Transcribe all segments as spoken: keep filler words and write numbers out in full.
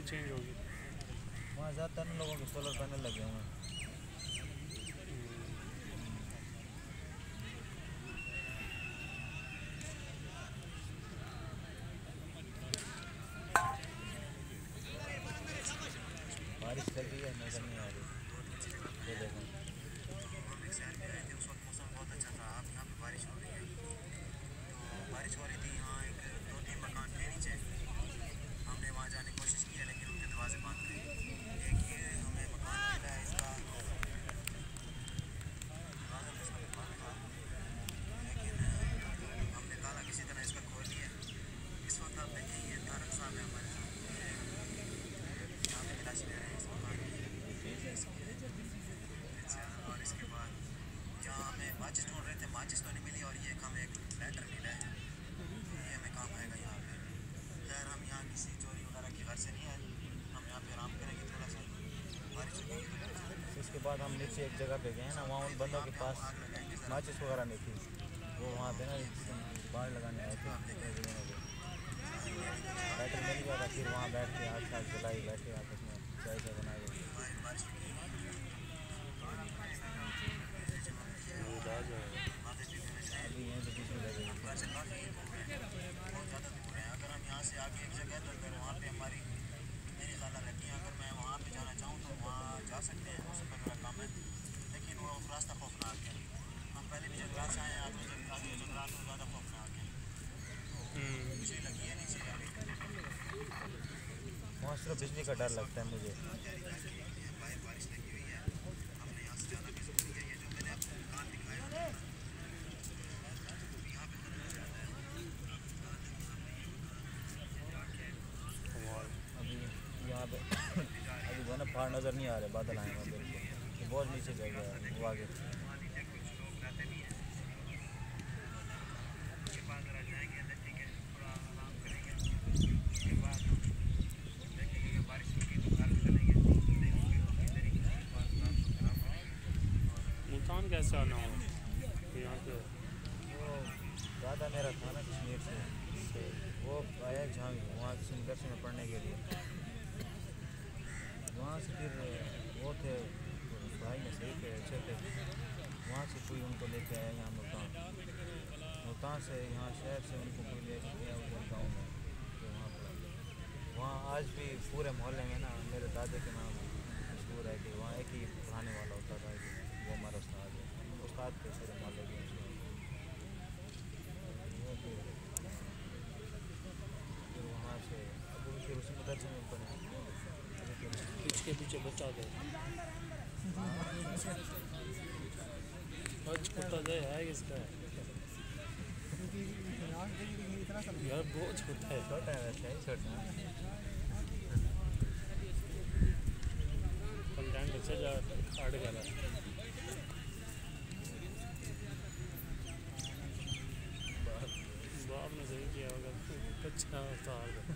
Change होगी। वहाँ ज़्यादातर लोगों के सोलर पैनल लगे हुए हैं। बारिश लगी है, नजर नहीं आ रही। ये देखो उस वक्त मौसम बहुत अच्छा था। अब यहाँ पे बारिश हो रही है, तो बारिश हो रही थी। यहाँ एक दो तीन मकान थे नीचे, हमने वहाँ जाने की कोशिश की है लेकिन उनके दरवाजे बंद थे। एक ये हमें मकान मिला है, इसका दरवाज़ा तो इसका बंद था, लेकिन हमने ताला किसी तरह इसका खोल लिया। इस वक्त आप देखें ये तारक साहब है हमारे साथ, यहाँ पे तलाशी ले रहे हैं इस मकान की। और इसके बाद यहाँ हमें माचिस ढूंढ रहे थे, माचिस तो नहीं मिली, और ये हमें एक लेटर मिला है, ये हमें काम आएगा यहाँ पे। खैर हम यहाँ किसी चोरी वगैरह की घर से नहीं है, हम यहाँ पे आराम करेंगे थोड़ा सा, बारिश होगी तो। इसके बाद हम नीचे एक जगह पे गए हैं ना, वहाँ उन बंदों के पास माचिस वगैरह नहीं थी, वो वहाँ पे ना बाढ़ लगाने आए थे। बैटर मिल गया था, फिर वहाँ बैठ के आग साग जलाई, बैठे आपस में चाय चाय बनाए। अभी यहीं पे बीच में लगे बहुत ज़्यादा दूर है। अगर हम यहाँ से आगे एक जगह तो अगर वहाँ पे हमारी मेरी खाला रहती है, अगर मैं वहाँ पे जाना चाहूँ तो वहाँ जा सकते हैं, उससे मेरा काम है, लेकिन वो रास्ता खौफनाक है। हम पहले भी जंगलात से आए हैं, आगे आगे जंगलात में ज़्यादा खौफनाक है, तो बिजली लगी है नीचे अभी। वहाँ सिर्फ बिजली का डर लगता है मुझे। बारिश लगी हुई है, हमने यहाँ से जाना भी ज़रूरी है। ये जो मैंने आपको मकान दिखाया है यहाँ पे अभी यहाँ पे अभी वो ना पहाड़ नज़र नहीं आ रहे, बादल आए हैं बिल्कुल, तो बहुत नीचे चल गया है वो आगे। मुल्तान कैसे आना हो यहाँ पे? वो दादा मेरा था ना कश्मीर से, वो आया झांग वहाँ से मदरसे में पढ़ने के लिए, वहाँ से फिर वो थे पढ़ाई में सही थे, अच्छे थे, वहाँ से कोई उनको लेके आया यहाँ मुल्तान, मुल्तान से यहाँ शहर से उनको कोई लेके गया उधर गाँव में, तो वहाँ पर वहाँ आज भी पूरे मोहल्ले में ना मेरे दादे के नाम मशहूर है कि वहाँ एक ही पढ़ाने वाला होता था कि वो हमारा उस्ताद है, उस्ताद थे पूरे मोहल्ले के। वो फिर फिर वहाँ से अब फिर उसी मदरसे में पढ़े, पीछे पीछे बचा दे आज कुत्ता दे है किसका यार, बहुत छोटा है। छोटा है वैसे ही छोटा है। कंटेंट अच्छा जा काट गया बाप ने सही किया होगा, अच्छा उतार दे।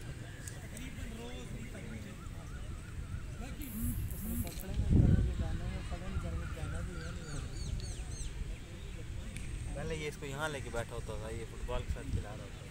पहले ये इसको यहाँ लेके बैठा होता था, ये फुटबॉल के साथ खिला रहा होता था।